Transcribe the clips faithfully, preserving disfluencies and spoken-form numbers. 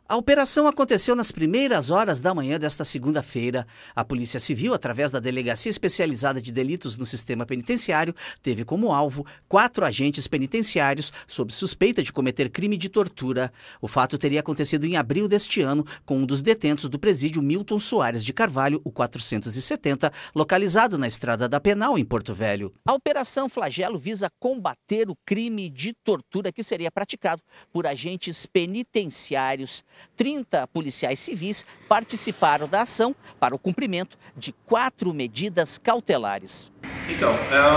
A operação aconteceu nas primeiras horas da manhã desta segunda-feira. A Polícia Civil, através da Delegacia Especializada de Delitos no Sistema Penitenciário, teve como alvo quatro agentes penitenciários sob suspeita de cometer crime de tortura. O fato teria acontecido em abril deste ano com um dos detentos do presídio Milton Soares de Carvalho, o quatrocentos e setenta, localizado na Estrada da Penal, em Porto Velho. A Operação Flagelo visa combater o crime de tortura que seria praticado por agentes penitenciários. trinta policiais civis participaram da ação para o cumprimento de quatro medidas cautelares. Então,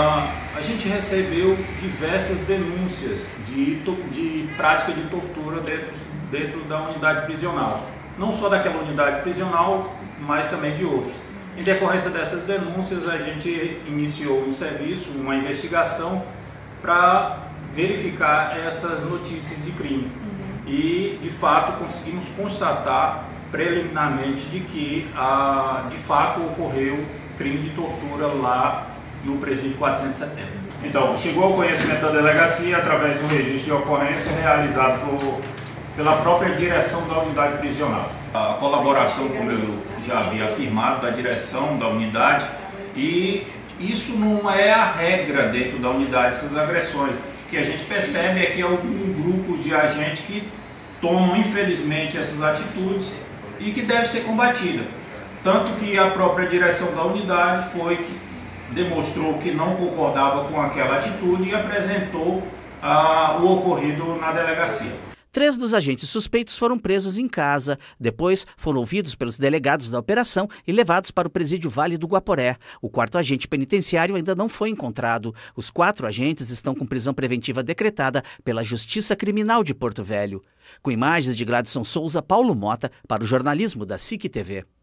a gente recebeu diversas denúncias de, de prática de tortura dentro, dentro da unidade prisional. Não só daquela unidade prisional, mas também de outros. Em decorrência dessas denúncias, a gente iniciou um serviço, uma investigação para verificar essas notícias de crime. E, de fato, conseguimos constatar preliminarmente de que, ah, de fato, ocorreu crime de tortura lá no presídio quatrocentos e setenta. Então, chegou ao conhecimento da delegacia através do registro de ocorrência realizado por, pela própria direção da unidade prisional. A colaboração, como eu já havia afirmado, da direção da unidade, e isso não é a regra dentro da unidade, essas agressões. O que a gente percebe é que é algum grupo de agentes que tomam, infelizmente, essas atitudes e que deve ser combatida. Tanto que a própria direção da unidade foi que demonstrou que não concordava com aquela atitude e apresentou ah, o ocorrido na delegacia. Três dos agentes suspeitos foram presos em casa. Depois foram ouvidos pelos delegados da operação e levados para o presídio Vale do Guaporé. O quarto agente penitenciário ainda não foi encontrado. Os quatro agentes estão com prisão preventiva decretada pela Justiça Criminal de Porto Velho. Com imagens de Gladson Souza, Paulo Mota, para o jornalismo da S I C T V.